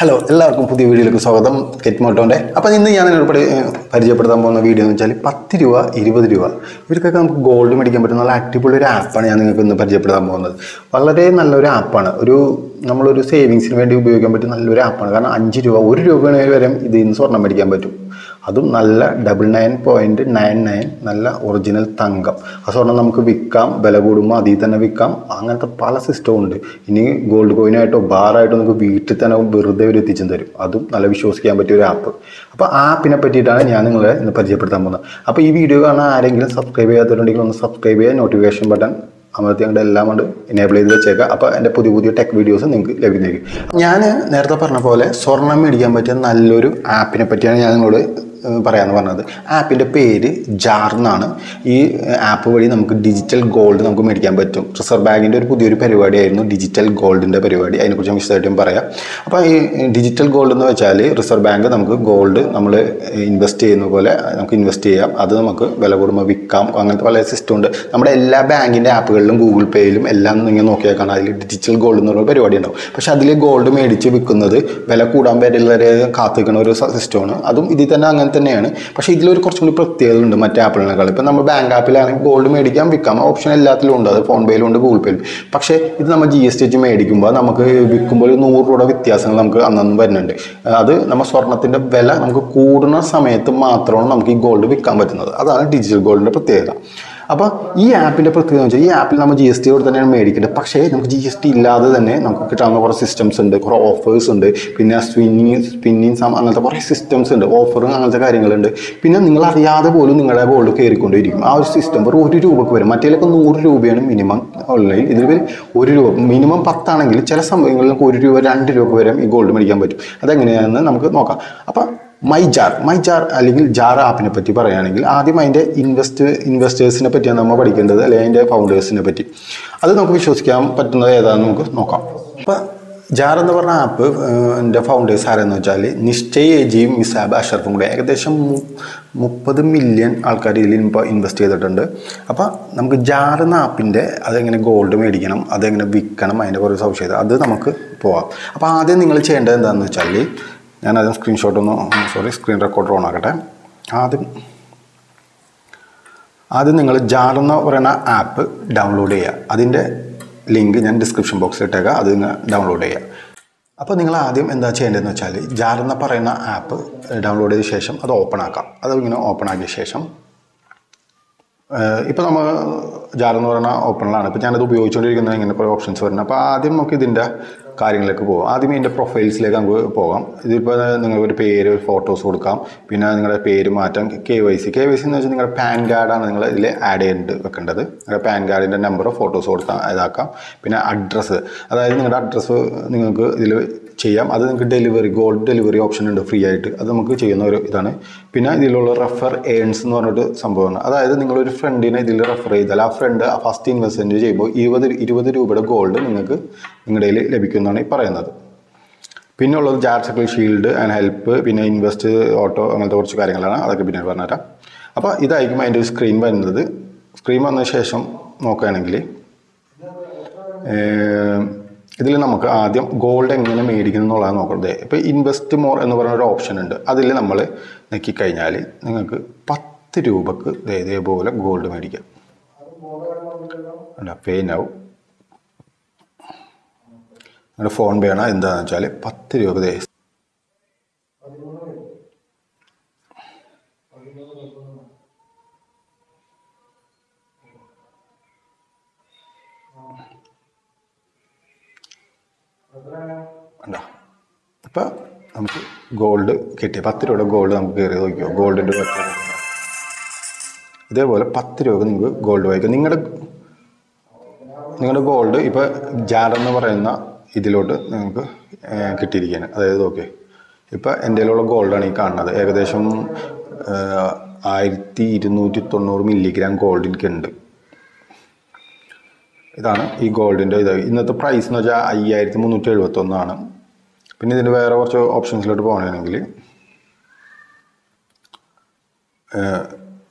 Hello, എല്ലാവർക്കും പുതിയ വീഡിയോയിലേക്ക് സ്വാഗതം. getmottoന്റെ. അപ്പോൾ ഇന്ന് ഞാൻ നിങ്ങളോട് പരിചയപ്പെടുത്താൻ പോകുന്ന വീഡിയോ എന്ന് വെച്ചാൽ 10 രൂപ 20 രൂപ ഇവർക്കൊക്കെ നമുക്ക് ഗോൾഡ് മേടിക്കാൻ പറ്റുന്ന നല്ല അടിപൊളി ഒരു ആപ്പാണ് ഞാൻ നിങ്ങൾക്ക് ഇന്ന് പരിചയപ്പെടുത്താൻ പോകുന്നത്. വളരെ നല്ലൊരു ആപ്പാണ്. നമ്മളൊരു സേവിങ്സിന് വേണ്ടി ഉപയോഗിക്കാൻ പറ്റുന്ന നല്ലൊരു ആപ്പാണ്. കാരണം 5 രൂപ 1 രൂപ വരെ ഇതിൽ നിന്ന് സ്വർണ്ണം മേടിക്കാൻ പറ്റും. അതും നല്ല 99.99 നല്ല ഒറിജിനൽ തങ്കം. ആ സ്വർണ്ണം നമുക്ക് വിൽക്കാം, വില കൂടുമ്പോൾ അതിൽ തന്നെ വിൽക്കാം. അങ്ങനത്തെ പല സിസ്റ്റവും ഉണ്ട്. ഇനി ഗോൾഡ് കോയിനായിട്ടോ ബാറായിട്ടോ നമുക്ക് വീട്ടിൽ തന്നെ വെറുതെ ഒരു എത്തിച്ചും തരും. അതും നല്ല വിശ്വസിക്കാൻ പറ്റിയ ഒരു ആപ്പ്. അപ്പോൾ ആ ആപ്പിനെ പറ്റിയിട്ടാണ് ഞാൻ നിങ്ങളെ ഇന്ന് പരിചയപ്പെടുത്താൻ പോകുന്നത്. അപ്പോൾ ഈ വീഡിയോ കാണാൻ ആരെങ്കിലും സബ്സ്ക്രൈബ് ചെയ്യാത്തവരുണ്ടെങ്കിൽ ഒന്ന് സബ്സ്ക്രൈബ് ചെയ്യുക, നോട്ടിഫിക്കേഷൻ ബട്ടൺ അമർത്തി അങ്ങോട്ട് എല്ലാം കൊണ്ട് എനേബിൾ ചെയ്ത് വെച്ചേക്കാം. അപ്പോൾ എൻ്റെ പുതിയ ടെക് വീഡിയോസ് നിങ്ങൾക്ക് ലഭിക്കുന്നതായിരിക്കും. ഞാൻ നേരത്തെ പറഞ്ഞ പോലെ സ്വർണ്ണം മേടിക്കാൻ പറ്റിയ നല്ലൊരു ആപ്പിനെ പറ്റിയാണ് ഞാൻ നിങ്ങളോട് പറയാമെന്ന് പറഞ്ഞത്. ആപ്പിൻ്റെ പേര് ജാർ എന്നാണ്. ഈ ആപ്പ് വഴി നമുക്ക് ഡിജിറ്റൽ ഗോൾഡ് നമുക്ക് മേടിക്കാൻ പറ്റും. റിസർവ് ബാങ്കിൻ്റെ ഒരു പുതിയൊരു പരിപാടിയായിരുന്നു ഡിജിറ്റൽ ഗോൾഡിൻ്റെ പരിപാടി. അതിനെക്കുറിച്ച് ഞാൻ വിശദമായിട്ടും പറയാം. അപ്പോൾ ഈ ഡിജിറ്റൽ ഗോൾഡ് എന്ന് വെച്ചാൽ റിസർവ് ബാങ്ക് നമുക്ക് ഗോൾഡ് നമ്മൾ ഇൻവെസ്റ്റ് ചെയ്യുന്ന പോലെ നമുക്ക് ഇൻവെസ്റ്റ് ചെയ്യാം. അത് നമുക്ക് വില കൂടുമ്പോൾ വിൽക്കാം. അങ്ങനത്തെ പല സിസ്റ്റം ഉണ്ട്. നമ്മുടെ എല്ലാ ബാങ്കിൻ്റെ ആപ്പുകളിലും ഗൂഗിൾ പേയിലും എല്ലാം നിങ്ങൾ നോക്കിയാൽ കാണാം അതിൽ ഡിജിറ്റൽ ഗോൾഡ് എന്നുള്ള പരിപാടി ഉണ്ടാവും. പക്ഷേ അതിൽ ഗോൾഡ് മേടിച്ച് വിൽക്കുന്നത് വില കൂടാൻ വരെ കാത്തിരിക്കുന്ന ഒരു സിസ്റ്റമാണ്. അതും ഇതിൽ തന്നെ അങ്ങനെ തന്നെയാണ്. പക്ഷേ ഇതിലൊരു കുറച്ചും കൂടി പ്രത്യേകത ഉണ്ട് മറ്റേ ആപ്പുകളെക്കാൾ. ഇപ്പം നമ്മൾ ബാങ്ക് ആപ്പിലാണെങ്കിൽ ഗോൾഡ് മേടിക്കാം, വിൽക്കാം, ഓപ്ഷൻ എല്ലാത്തിലും ഉണ്ട്. അത് ഫോൺ പേയിലും ഉണ്ട്, ഗൂഗിൾ പേയിലും. പക്ഷേ ഇത് നമ്മൾ GST വെച്ച് മേടിക്കുമ്പോൾ നമുക്ക് വിൽക്കുമ്പോൾ 100 രൂപയുടെ വ്യത്യാസങ്ങൾ നമുക്ക് അന്നൊന്നും വരുന്നുണ്ട്. അത് നമ്മൾ സ്വർണ്ണത്തിൻ്റെ വില നമുക്ക് കൂടുന്ന സമയത്ത് മാത്രമാണ് നമുക്ക് ഈ ഗോൾഡ് വിൽക്കാൻ പറ്റുന്നത്. അതാണ് ഡിജിറ്റൽ ഗോൾഡിൻ്റെ പ്രത്യേകത. അപ്പോൾ ഈ ആപ്പിൻ്റെ പ്രത്യേകത എന്ന് വെച്ചാൽ ഈ ആപ്പിൽ നമ്മൾ GST യോട് തന്നെയാണ് മേടിക്കേണ്ടത്. പക്ഷേ നമുക്ക് GST ഇല്ലാതെ തന്നെ നമുക്ക് കിട്ടാവുന്ന കുറേ സിസ്റ്റംസ് ഉണ്ട്, കുറേ ഓഫേഴ്സ് ഉണ്ട്. പിന്നെ സ്പിന്നിങ് അങ്ങനത്തെ കുറേ സിസ്റ്റംസ് ഉണ്ട്, ഓഫറും അങ്ങനത്തെ കാര്യങ്ങളുണ്ട്. പിന്നെ നിങ്ങൾ അറിയാതെ പോലും നിങ്ങളുടെ ഗോൾഡ് കയറിക്കൊണ്ടിരിക്കും. ആ ഒരു സിസ്റ്റം വെറും 1 രൂപക്ക് വരും. മറ്റേലൊക്കെ 100 രൂപയാണ് മിനിമം ഓൺലൈൻ. ഇതിൽ 1 രൂപ മിനിമം 10 ആണെങ്കിൽ ചില സമയങ്ങളിൽ നമുക്ക് 1 രൂപ 2 രൂപ വരെ ഈ ഗോൾഡ് മേടിക്കാൻ പറ്റും. അതെങ്ങനെയാണെന്ന് നമുക്ക് നോക്കാം. അപ്പോൾ മൈ ജാർ അല്ലെങ്കിൽ ജാർ ആപ്പിനെ പറ്റി പറയുകയാണെങ്കിൽ ആദ്യം അതിൻ്റെ ഇൻവെസ്റ്റേഴ്സിനെ പറ്റിയാണ് നമ്മൾ പഠിക്കേണ്ടത്, അല്ലെങ്കിൽ അതിൻ്റെ ഫൗണ്ടേഴ്സിനെ പറ്റി. അത് നമുക്ക് വിശ്വസിക്കാൻ പറ്റുന്നത് ഏതാണെന്ന് നമുക്ക് നോക്കാം. അപ്പോൾ ജാർ എന്ന് പറഞ്ഞ ആപ്പ് എൻ്റെ ഫൗണ്ടേഴ്സ് ആരെന്ന് വെച്ചാൽ നിശ്ചയ് ഏജിയും മിസാബ് അഷറഫും കൂടെ ഏകദേശം 30 മില്യൺ ആൾക്കാർ ഇതിൽ ഇപ്പോൾ ഇൻവെസ്റ്റ് ചെയ്തിട്ടുണ്ട്. അപ്പോൾ നമുക്ക് ജാർ എന്ന ആപ്പിൻ്റെ അതെങ്ങനെ ഗോൾഡ് മേടിക്കണം, അതെങ്ങനെ വിൽക്കണം, അതിൻ്റെ കുറേ സവിശേഷത അത് നമുക്ക് പോവാം. അപ്പോൾ ആദ്യം നിങ്ങൾ ചെയ്യേണ്ടത് എന്താണെന്ന് വെച്ചാൽ ഞാനതും സ്ക്രീൻ റെക്കോർഡർ ഓൺ ആക്കട്ടെ. ആദ്യം നിങ്ങൾ ജാർ എന്ന് പറയുന്ന ആപ്പ് ഡൗൺലോഡ് ചെയ്യുക. അതിൻ്റെ ലിങ്ക് ഞാൻ ഡിസ്ക്രിപ്ഷൻ ബോക്സിൽ ഇട്ടേക്കാം. അത് ഡൗൺലോഡ് ചെയ്യുക. അപ്പോൾ നിങ്ങൾ ആദ്യം എന്താ ചെയ്യേണ്ടതെന്ന് വെച്ചാൽ ജാർ എന്ന് പറയുന്ന ആപ്പ് ഡൗൺലോഡ് ചെയ്ത ശേഷം അത് ഓപ്പൺ ആക്കാം. അത് ഇങ്ങനെ ഓപ്പൺ ആക്കിയ ശേഷം ഇപ്പോൾ നമ്മൾ ജാർ എന്ന് പറയുന്ന ഓപ്പണിലാണ്. ഇപ്പോൾ ഞാനത് ഉപയോഗിച്ചുകൊണ്ടിരിക്കുന്നത് ഇങ്ങനെ കുറേ ഓപ്ഷൻസ് വരുന്നത്. അപ്പോൾ ആദ്യം നമുക്ക് ഇതിൻ്റെ കാര്യങ്ങളിലേക്ക് പോകാം. ആദ്യം ഇതിൻ്റെ പ്രൊഫൈൽസിലേക്ക് നമുക്ക് പോകാം. ഇതിപ്പോൾ നിങ്ങൾക്കൊരു പേര്, ഫോട്ടോസ് കൊടുക്കാം. പിന്നെ നിങ്ങളുടെ പേര് മാറ്റാം. KYC എന്ന് വെച്ചാൽ നിങ്ങളുടെ പാൻ കാർഡാണ് നിങ്ങൾ ഇതിൽ ആഡ് ചെയ്തിട്ട് വെക്കേണ്ടത്. നിങ്ങളുടെ പാൻ കാർഡിൻ്റെ നമ്പറോ ഫോട്ടോസ് കൊടുത്താൽ ഇതാക്കാം. പിന്നെ അഡ്രസ്സ്, അതായത് നിങ്ങളുടെ അഡ്രസ്സ് നിങ്ങൾക്ക് ഇതിൽ ചെയ്യാം. അത് നിങ്ങൾക്ക് ഗോൾഡ് ഡെലിവറി ഓപ്ഷൻ ഉണ്ട് ഫ്രീ ആയിട്ട്. അത് നമുക്ക് ചെയ്യുന്ന ഒരു ഇതാണ്. പിന്നെ ഇതിലുള്ള റെഫർ ഏൺസ് എന്ന് പറഞ്ഞിട്ട് സംഭവമാണ്. അതായത് നിങ്ങളൊരു ഫ്രണ്ടിനെ ഇതിൽ റെഫർ ചെയ്താൽ ആ ഫ്രണ്ട് ഫസ്റ്റ് ഇൻവെസ്റ്റ്മെൻറ്റ് ചെയ്യുമ്പോൾ 20 രൂപയുടെ ഗോൾഡ് നിങ്ങൾക്ക് നിങ്ങളുടെ കയ്യിൽ ലഭിക്കുമെന്നാണ് ഈ പറയുന്നത്. പിന്നെ ഉള്ളത് Jar circle shield and help, പിന്നെ ഇൻവെസ്റ്റ് ഓട്ടോ, അങ്ങനത്തെ കുറച്ച് കാര്യങ്ങളാണ്. അതൊക്കെ പിന്നെ പറഞ്ഞുതരാം. അപ്പോൾ ഇതായിരിക്കും അതിൻ്റെ ഒരു സ്ക്രീൻ വരുന്നത്. സ്ക്രീൻ വന്ന ശേഷം നോക്കുകയാണെങ്കിൽ ഇതിൽ നമുക്ക് ആദ്യം ഗോൾഡ് എങ്ങനെ മേടിക്കണം എന്നുള്ളതാണ് നോക്കുന്നത്. ഇപ്പോൾ ഇൻവെസ്റ്റ് മോർ എന്ന് പറയുന്നൊരു ഓപ്ഷൻ ഉണ്ട്. അതിൽ നമ്മൾ നോക്കിക്കഴിഞ്ഞാൽ നിങ്ങൾക്ക് 10 രൂപക്ക് ഇതേപോലെ ഗോൾഡ് മേടിക്കാം. പേ നൗ നിങ്ങളുടെ ഫോൺ പേ ആണ്. എന്താണെന്ന് വെച്ചാൽ 10 രൂപ ഇപ്പം നമുക്ക് ഗോൾഡ് കിട്ടി. 10 രൂപയുടെ ഗോൾഡ് നമുക്ക് കയറി നോക്കിയോ. ഗോൾഡിൻ്റെ ഇതേപോലെ 10 രൂപ നിങ്ങൾക്ക് ഗോൾഡ് വാങ്ങിക്കാം. നിങ്ങളുടെ ഗോൾഡ് ഇപ്പോൾ ജാർ എന്ന് പറയുന്ന ഇതിലോട്ട് നിങ്ങൾക്ക് കിട്ടിയിരിക്കുകയാണ്. അതായത് ഓക്കെ, ഇപ്പോൾ എൻ്റെ കയ്യിലുള്ള ഗോൾഡാണ് ഈ കാണുന്നത്. ഏകദേശം 1290 മില്ലിഗ്രാം ഗോൾഡ് എനിക്കുണ്ട്. ഇതാണ് ഈ ഗോൾഡിൻ്റെ ഇന്നത്തെ പ്രൈസ് എന്ന് വെച്ചാൽ 5371 പിന്നെ ഇതിൻ്റെ വേറെ കുറച്ച് ഓപ്ഷൻസിലോട്ട് പോകണമെങ്കിൽ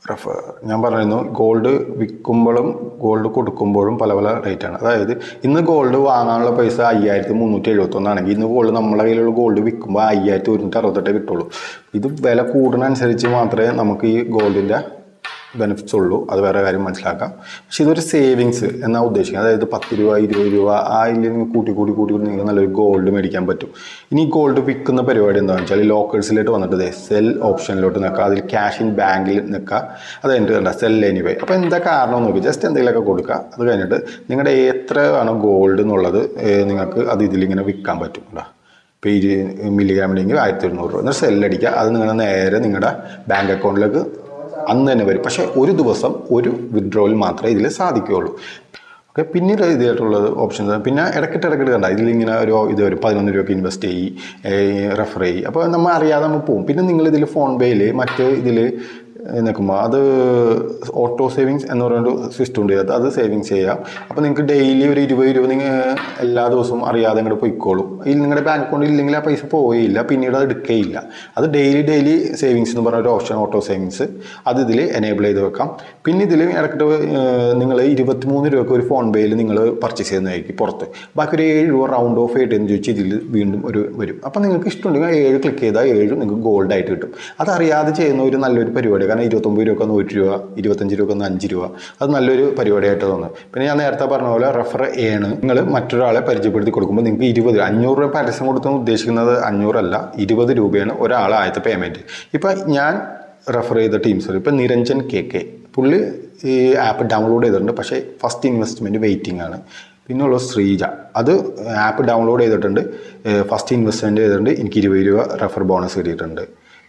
റഫർ ഞാൻ പറയുന്നു ഗോൾഡ് വിൽക്കുമ്പോഴും ഗോൾഡ് കൊടുക്കുമ്പോഴും പല പല റേറ്റാണ്. അതായത് ഇന്ന് ഗോൾഡ് വാങ്ങാനുള്ള പൈസ 5371 ആണെങ്കിൽ ഇന്ന് ഗോൾഡ് നമ്മളെ കയ്യിലുള്ള ഗോൾഡ് വിൽക്കുമ്പോൾ 5168 കിട്ടുള്ളൂ. ഇത് വില കൂടുന്നതനുസരിച്ച് മാത്രമേ നമുക്ക് ഈ ഗോൾഡിൻ്റെ ബെനിഫിറ്റ്സ് ഉള്ളൂ. അത് വേറെ കാര്യം മനസ്സിലാക്കാം. പക്ഷെ ഇതൊരു സേവിങ്സ് എന്നാണ് ഉദ്ദേശിക്കുന്നത്. അതായത് 10 രൂപ 20 രൂപ ആ ഇല്ലെങ്കിൽ കൂട്ടി നിങ്ങൾക്ക് നല്ലൊരു ഗോൾഡ് മേടിക്കാൻ പറ്റും. ഇനി ഗോൾഡ് വിൽക്കുന്ന പരിപാടി എന്താണെന്ന് വെച്ചാൽ ലോക്കേഴ്സിലോട്ട് വന്നിട്ട് സെൽ ഓപ്ഷനിലോട്ട് നിൽക്കുക, അതിൽ ക്യാഷ് ഇൻ ബാങ്കിൽ നിൽക്കുക, അത് കഴിഞ്ഞിട്ട് കണ്ട സെൽ എനിവേ. അപ്പോൾ എന്താ കാരണം നോക്കി ജസ്റ്റ് എന്തെങ്കിലുമൊക്കെ കൊടുക്കുക. അത് കഴിഞ്ഞിട്ട് നിങ്ങളുടെ എത്രയാണ് ഗോൾഡ് എന്നുള്ളത് നിങ്ങൾക്ക് അത് ഇതിലിങ്ങനെ വിൽക്കാൻ പറ്റും. ഇപ്പോൾ 20 മില്ലിഗ്രാമിനെങ്കിൽ 1200 രൂപ എന്നിട്ട് സെല്ലടിക്കുക. അത് നിങ്ങൾ നേരെ നിങ്ങളുടെ ബാങ്ക് അക്കൗണ്ടിലേക്ക് അന്ന് തന്നെ വരും. പക്ഷേ ഒരു ദിവസം ഒരു വിത്ഡ്രോവൽ മാത്രമേ ഇതിൽ സാധിക്കുകയുള്ളൂ. ഓക്കെ, പിന്നീട് ഇതായിട്ടുള്ളത് ഓപ്ഷൻസ് പിന്നെ ഇടയ്ക്കിട്ട് കണ്ട ഇതിലിങ്ങനെ ഒരു ഇത് വരും 11 രൂപയ്ക്ക് ഇൻവെസ്റ്റ് റെഫർ ചെയ്യും. അപ്പോൾ നമ്മൾ അറിയാതെ നമ്മൾ പോകും. പിന്നെ നിങ്ങളിതിൽ ഫോൺ പേയിൽ മറ്റ് ഇതിൽ നിൽക്കുമ്പോൾ അത് ഓട്ടോ സേവിങ്സ് എന്ന് പറയുന്നൊരു സിസ്റ്റം ഉണ്ട്. അത് സേവിങ്സ് ചെയ്യാം. അപ്പോൾ നിങ്ങൾക്ക് ഡെയിലി ഒരു 20 രൂപ നിങ്ങൾ എല്ലാ ദിവസവും അറിയാതെ ഇങ്ങോട്ട് പൊയ്ക്കോളും. ഇതിൽ നിങ്ങളുടെ ബാങ്ക് അക്കൗണ്ടിൽ ഇല്ലെങ്കിൽ ആ പൈസ പോവുകയില്ല, പിന്നീട് അത് എടുക്കുകയില്ല. അത് ഡെയിലി സേവിങ്സ് എന്ന് പറഞ്ഞ ഒരു ഓപ്ഷൻ ഓട്ടോ സേവിങ്സ് അത് ഇതിൽ എനേബിൾ ചെയ്ത് വെക്കാം. പിന്നെ ഇതിൽ ഇടയ്ക്കിട്ട് നിങ്ങൾ 23 രൂപയ്ക്ക് ഒരു ഫോൺ പേയിൽ നിങ്ങൾ പർച്ചേസ് ചെയ്യുന്നതായിരിക്കും പുറത്ത്. ബാക്കി ഒരു 7 രൂപ റൗണ്ട് ഓഫ് ആയിട്ട് എന്ന് ചോദിച്ചാൽ ഇതിൽ വീണ്ടും ഒരു വരും. അപ്പോൾ നിങ്ങൾക്ക് ഇഷ്ടമുണ്ടെങ്കിൽ 7 ക്ലിക്ക് ചെയ്താൽ 7 നിങ്ങൾക്ക് ഗോൾഡായിട്ട് കിട്ടും. അതറിയാതെ ചെയ്യുന്ന ഒരു നല്ലൊരു പരിപാടി. കാരണം 29 രൂപ 100 രൂപ 25 രൂപ 5 രൂപ അത് നല്ലൊരു പരിപാടിയായിട്ട് തോന്നുന്നു. പിന്നെ ഞാൻ നേരത്തെ പറഞ്ഞ പോലെ റെഫർ ആണ് നിങ്ങൾ മറ്റൊരാളെ പരിചയപ്പെടുത്തി കൊടുക്കുമ്പോൾ നിങ്ങൾക്ക് 500 രൂപ പരസ്യം കൊടുത്തെന്ന് ഉദ്ദേശിക്കുന്നത് 500 അല്ല 20 രൂപയാണ് ഒരാളെ ആദ്യത്തെ പേയ്മെൻറ്റ്. ഇപ്പം ഞാൻ റെഫർ ചെയ്ത ടീംസ് ഇപ്പം നിരഞ്ജൻ KK പുള്ളി ഈ ആപ്പ് ഡൗൺലോഡ് ചെയ്തിട്ടുണ്ട്. പക്ഷേ ഫസ്റ്റ് ഇൻവെസ്റ്റ്മെൻറ്റ് വെയിറ്റിംഗ് ആണ്. പിന്നെയുള്ള ശ്രീജ അത് ആപ്പ് ഡൗൺലോഡ് ചെയ്തിട്ടുണ്ട്, ഫസ്റ്റ് ഇൻവെസ്റ്റ്മെൻറ്റ് ചെയ്തിട്ടുണ്ട്, എനിക്ക് 20 രൂപ റെഫർ ബോണസ് കിട്ടിയിട്ടുണ്ട്.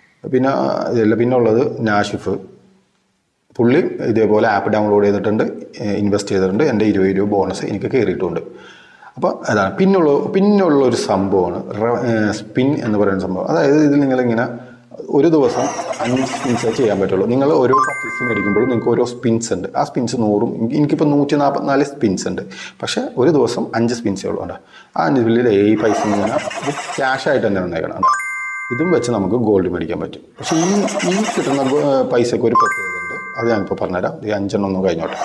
പിന്നെ ഉള്ളത് നാഷിഫ് പുള്ളി ഇതേപോലെ ആപ്പ് ഡൗൺലോഡ് ചെയ്തിട്ടുണ്ട്, ഇൻവെസ്റ്റ് ചെയ്തിട്ടുണ്ട്, എൻ്റെ 20 രൂപ ബോണസ് എനിക്ക് കയറിയിട്ടുണ്ട്. അപ്പോൾ അതാണ്. പിന്നെയുള്ള ഒരു സംഭവമാണ് സ്പിൻ എന്ന് പറയുന്ന സംഭവം. അതായത് ഇതിൽ നിങ്ങളിങ്ങനെ ഒരു ദിവസം 5 സ്പിൻസേ ചെയ്യാൻ പറ്റുള്ളൂ. നിങ്ങൾ ഓരോ പർച്ചേസ് മേടിക്കുമ്പോഴും നിങ്ങൾക്ക് ഓരോ സ്പിൻസ് ഉണ്ട്. ആ സ്പിൻസ് 100 എനിക്കിപ്പോൾ 144 സ്പിൻസ് ഉണ്ട്. പക്ഷേ ഒരു ദിവസം 5 സ്പിൻസേ ഉള്ളൂ. ആ 5 ബില്ലിൽ ഈ പൈസ ഇങ്ങനെ ക്യാഷായിട്ട് തന്നെ വന്നേക്കണം. ഇതും വെച്ച് നമുക്ക് ഗോൾഡ് മേടിക്കാൻ പറ്റും. പക്ഷേ ഈ കിട്ടുന്ന പൈസയ്ക്ക് ഒരു പ്രത്യേകത ഉണ്ട്. അത് ഞാനിപ്പോൾ പറഞ്ഞുതരാം. ഈ 5 ഒന്നും കഴിഞ്ഞോട്ടെ.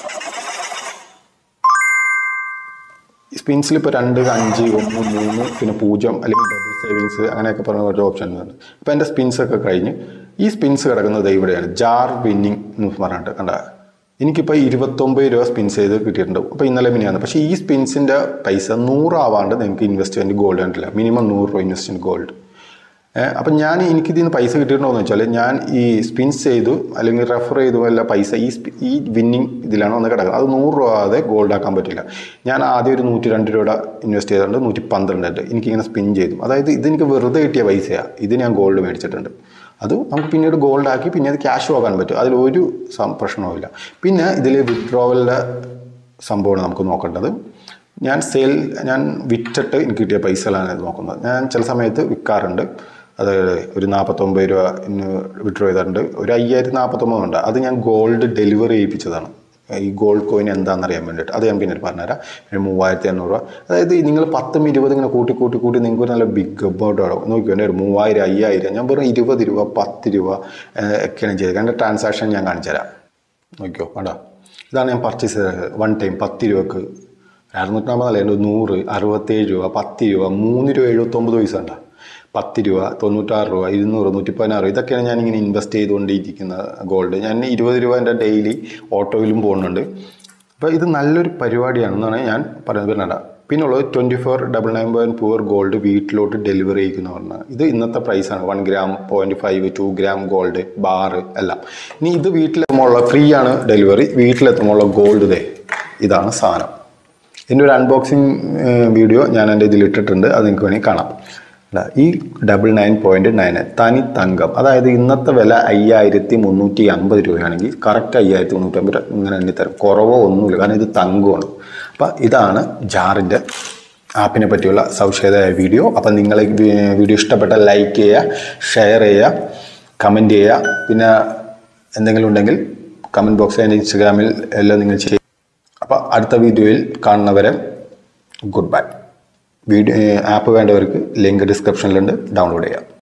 സ്പിൻസിൽ ഇപ്പോൾ 2, 5, 1, 3 പിന്നെ 0 അല്ലെങ്കിൽ ഡബിൾ സേവിങ്സ് അങ്ങനെയൊക്കെ പറഞ്ഞ ഒരു ഓപ്ഷൻ ഉണ്ട്. ഇപ്പോൾ എൻ്റെ സ്പിൻസൊക്കെ കഴിഞ്ഞ് ഈ സ്പിൻസ് കിടക്കുന്നത് ഇവിടെയാണ്. ജാർ വിന്നിങ് എന്ന് പറഞ്ഞിട്ട് കണ്ട എനിക്കിപ്പോൾ 29 രൂപ സ്പിൻസ് ചെയ്ത് കിട്ടിയിട്ടുണ്ട്. അപ്പോൾ ഇന്നലെ മിനിയാണ്. പക്ഷേ ഈ സ്പിൻസിൻ്റെ പൈസ 100 ആവാണ്ട് നിങ്ങൾക്ക് ഇൻവെസ്റ്റ്മെൻറ്റ് ഗോൾഡ് കണ്ടില്ല. മിനിമം 100 രൂപ ഇൻവെസ്റ്റ്മെൻറ്റ് ഗോൾഡ്. അപ്പം എനിക്കിതിൽ നിന്ന് പൈസ കിട്ടിയിട്ടുണ്ടോ എന്ന് വെച്ചാൽ ഞാൻ ഈ സ്പിൻസ് ചെയ്തു അല്ലെങ്കിൽ റെഫർ ചെയ്തു അല്ല പൈസ ഈ വിന്നിങ് ഇതിലാണ് വന്ന് കിടക്കുന്നത്. അത് 100 രൂപ ആകാതെ ഗോൾഡ് ആക്കാൻ പറ്റില്ല. ഞാൻ ആദ്യം ഒരു 102 രൂപ ഇൻവെസ്റ്റ് ചെയ്തിട്ടുണ്ട്, 112 എനിക്കിങ്ങനെ സ്പിൻ ചെയ്തു. അതായത് ഇതെനിക്ക് വെറുതെ കിട്ടിയ പൈസയാണ്. ഇത് ഞാൻ ഗോൾഡ് മേടിച്ചിട്ടുണ്ട്. അത് നമുക്ക് പിന്നീട് ഗോൾഡ് ആക്കി പിന്നെ അത് ക്യാഷ് ആക്കാൻ പറ്റും. അതിലൊരു പ്രശ്നവുമില്ല. പിന്നെ ഇതിൽ വിത്ഡ്രോവലിൻ്റെ സംഭവമാണ് നമുക്ക് നോക്കേണ്ടത്. ഞാൻ വിറ്റിട്ട് എനിക്ക് കിട്ടിയ പൈസകളാണ് ഇത് നോക്കുന്നത്. ഞാൻ ചില സമയത്ത് വിൽക്കാറുണ്ട്. അതായത് ഒരു 49 രൂപ വിഡ്രോ ചെയ്തിട്ടുണ്ട്. ഒരു 5049 ഉണ്ട്. അത് ഞാൻ ഗോൾഡ് ഡെലിവറി ചെയ്യിപ്പിച്ചതാണ്. ഈ ഗോൾഡ് കോയിൻ എന്താണെന്ന് അറിയാൻ വേണ്ടിയിട്ട്. അത് ഞാൻ പിന്നീട് പറഞ്ഞുതരാം. 3500 രൂപ. അതായത് നിങ്ങൾ 10, 20 ഇങ്ങനെ കൂട്ടി നിങ്ങൾക്ക് നല്ല ബിഗ് എമൗണ്ട് ആവും. നോക്കിയോ എൻ്റെ ഒരു 3000, 5000 ഞാൻ വെറും 20 രൂപ 10 രൂപ ഒക്കെയാണ് ചെയ്തത്. എൻ്റെ ട്രാൻസാക്ഷൻ ഞാൻ കാണിച്ചു തരാം. നോക്കിയോ വേണ്ട. ഇതാണ് ഞാൻ പർച്ചേസ് ചെയ്തത്. 1 ടൈം 10 രൂപക്ക് 650 100 67 രൂപ 10 രൂപ 3 രൂപ 79 പൈസ ഉണ്ട്. 10 രൂപ 96 രൂപ 200 116 ഇതൊക്കെയാണ് ഞാനിങ്ങനെ ഇൻവെസ്റ്റ് ചെയ്തുകൊണ്ടിരിക്കുന്ന ഗോൾഡ്. ഞാൻ 20 രൂപ എൻ്റെ ഡെയിലി ഓട്ടോയിലും പോകുന്നുണ്ട്. അപ്പോൾ ഇത് നല്ലൊരു പരിപാടിയാണെന്നാണ് ഞാൻ പറയുന്നത്. പിന്നെ ഉള്ളത് 2499 പ്യുവർ ഗോൾഡ് വീട്ടിലോട്ട് ഡെലിവറി ചെയ്യിക്കുന്ന പറഞ്ഞാൽ ഇത് ഇന്നത്തെ പ്രൈസാണ്. 1 ഗ്രാം 0.5 2 ഗ്രാം ഗോൾഡ് ബാർ എല്ലാം. ഇനി ഇത് വീട്ടിലെത്തുമ്പോൾ ഫ്രീ ആണ് ഡെലിവറി. വീട്ടിലെത്തുമ്പോൾ ഗോൾഡ് ഇതാണ് സാധനം. ഇതിൻ്റെ ഒരു അൺബോക്സിങ് വീഡിയോ ഞാൻ എൻ്റെ ഇതിലിട്ടിട്ടുണ്ട്. അത് നിങ്ങൾക്ക് വേണമെങ്കിൽ കാണാം. ഈ 99.9 തനി തങ്കം. അതായത് ഇന്നത്തെ വില 5350 രൂപയാണെങ്കിൽ കറക്റ്റ് 5350 ഇങ്ങനെ എണ്ണിത്തരും. കുറവോ ഒന്നുമില്ല. കാരണം ഇത് തങ്കമാണ്. അപ്പം ഇതാണ് ജാറിൻ്റെ ആപ്പിനെ പറ്റിയുള്ള സവിശേഷമായ വീഡിയോ. അപ്പം നിങ്ങൾ വീഡിയോ ഇഷ്ടപ്പെട്ടാൽ ലൈക്ക് ചെയ്യുക, ഷെയർ ചെയ്യുക, കമൻറ്റ് ചെയ്യുക. പിന്നെ എന്തെങ്കിലും ഉണ്ടെങ്കിൽ കമൻറ്റ് ബോക്സിൽ എൻ്റെ ഇൻസ്റ്റഗ്രാമിൽ എല്ലാം നിങ്ങൾ ചെയ്യുക. അപ്പോൾ അടുത്ത വീഡിയോയിൽ കാണുന്നവരെ ഗുഡ് ബൈ. ആപ്പ് വേണ്ടവർക്ക് ലിങ്ക് ഡിസ്ക്രിപ്ഷനിലുണ്ട്, ഡൗൺലോഡ് ചെയ്യാം.